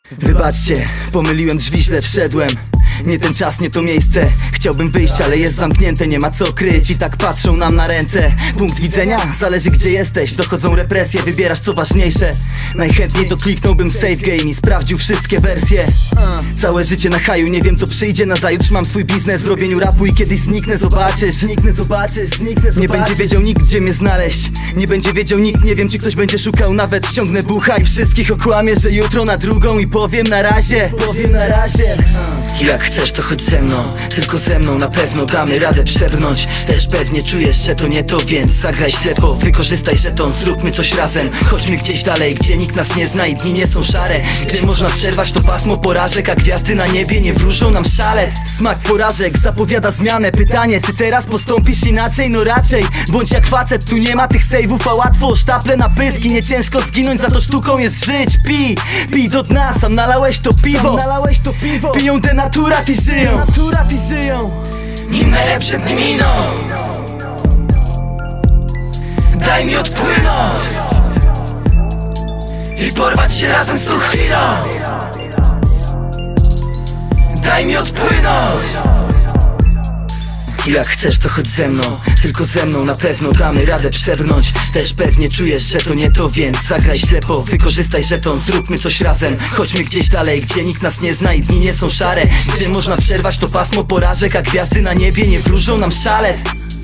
Wybaczcie, pomyliłem drzwi, źle wszedłem. Nie ten czas, nie to miejsce. Chciałbym wyjść, ale jest zamknięte, nie ma co kryć. I tak patrzą nam na ręce. Punkt widzenia? Zależy gdzie jesteś. Dochodzą represje, wybierasz co ważniejsze. Najchętniej to kliknąłbym save game i sprawdził wszystkie wersje. Całe życie na haju, nie wiem co przyjdzie. Nazajutrz mam swój biznes w robieniu rapu i kiedyś zniknę, zobaczysz. Nie będzie wiedział nikt gdzie mnie znaleźć. Nie będzie wiedział nikt, nie wiem czy ktoś będzie szukał. Nawet ściągnę bucha i wszystkich okłamię, że jutro na drugą i powiem na razie. Jak chcesz to chodź ze mną, tylko ze mną na pewno damy radę przebrnąć. Też pewnie czujesz, że to nie to, więc zagraj ślepo, wykorzystaj żeton, zróbmy coś razem. Chodźmy gdzieś dalej, gdzie nikt nas nie zna i dni nie są szare. Gdzie można przerwać to pasmo porażek, a gwiazdy na niebie nie wróżą nam szalet. Smak porażek zapowiada zmianę. Pytanie, czy teraz postąpisz inaczej? No raczej, bądź jak facet, tu nie ma tych save'ów, a łatwo sztaple na pyski. Nie ciężko zginąć, za to sztuką jest żyć. Pij do dna, sam nalałeś to piwo. Piją te naturaty żyją. Nim najlepsze dni miną, daj mi odpłynąć i porwać się razem z tą chwilą. Daj mi odpłynąć. Jak chcesz to chodź ze mną, tylko ze mną na pewno damy radę przebrnąć. Też pewnie czujesz, że to nie to, więc zagraj ślepo, wykorzystaj żeton, zróbmy coś razem. Chodźmy gdzieś dalej, gdzie nikt nas nie zna i dni nie są szare. Gdzie można przerwać to pasmo porażek, a gwiazdy na niebie nie wróżą nam szalet.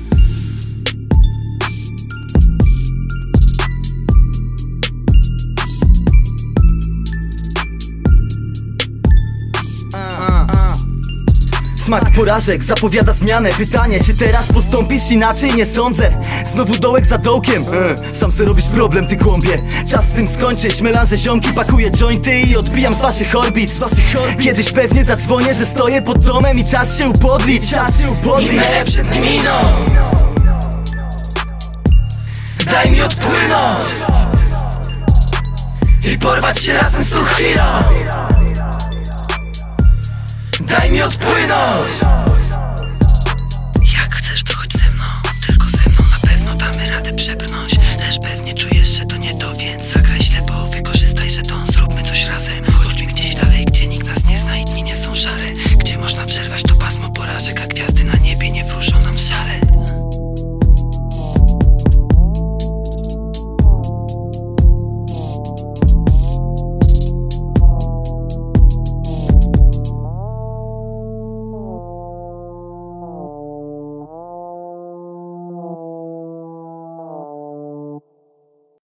Smak porażek zapowiada zmianę. Pytanie, czy teraz postąpisz inaczej? Nie sądzę. Znowu dołek za dołkiem. Sam se robisz problem, ty kłąbie. Czas z tym skończyć. Melanże ziomki, pakuję jointy i odbijam z waszych orbit. Kiedyś pewnie zadzwonię, że stoję pod domem i czas się upodlić. Nim najlepsze dni miną, daj mi odpłynąć i porwać się razem z tą chwilą. Daj mi odpłynąć.